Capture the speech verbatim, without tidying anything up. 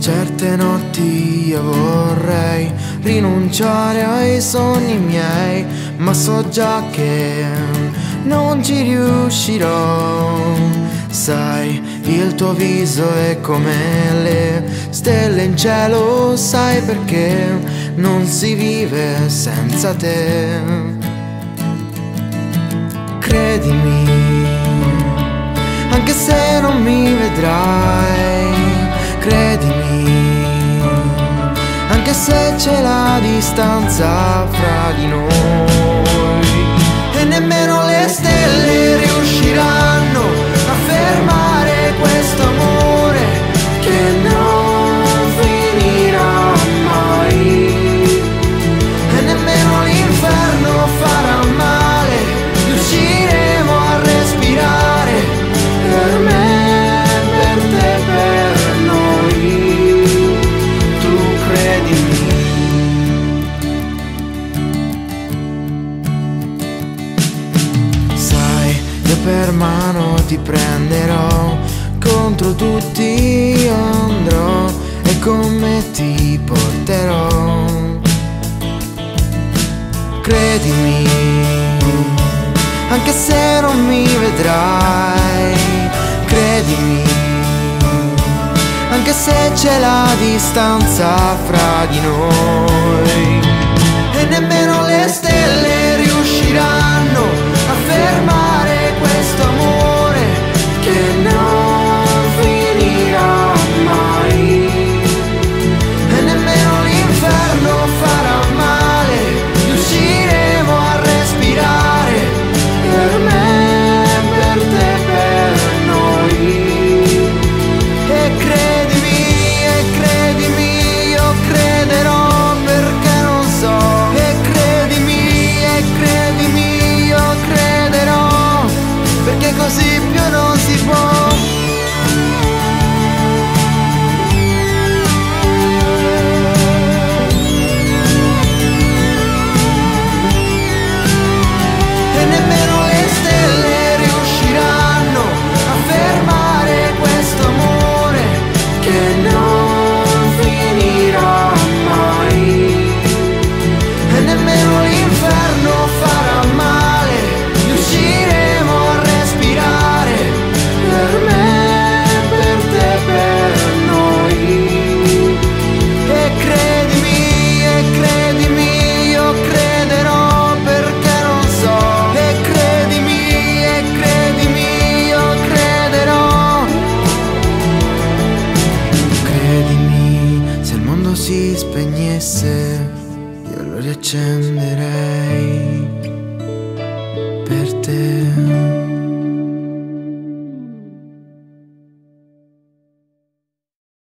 Certe notti io vorrei rinunciare ai sogni miei, ma so già che non ci riuscirò. Sai, il tuo viso è come le stelle in cielo, sai perché non si vive senza te. Credimi, anche se non mi vedrai, credimi, anche se c'è la distanza fra di noi, e nemmeno le stelle riusciranno a fermare questo amore che non finirà mai, e nemmeno l'inferno farà male, riusciremo a respirare per me, per te, per noi. Tu credimi. Sai, io per mano ti prenderò, contro tutti io andrò e con me ti porterò. Credimi, anche se non mi vedrai, credimi, anche se c'è la distanza fra di noi, e nemmeno le stelle riusciranno a fermare questo amore che non finirà mai, e nemmeno l'inferno farà male, riusciremo a respirare per me, per te, per noi. E credimi, e credimi, io crederò perché non so. E credimi, e credimi, io crederò perché così più non si può. E nemmeno le stelle riusciranno a fermare questo amore che non finirà mai, e nemmeno l'inferno farà male, riusciremo a respirare per me, per te, per noi. E credimi, e credimi, io crederò perché non so. E credimi, e credimi, io crederò. Credimi, se il mondo si spegnesse io lo riaccenderei per te.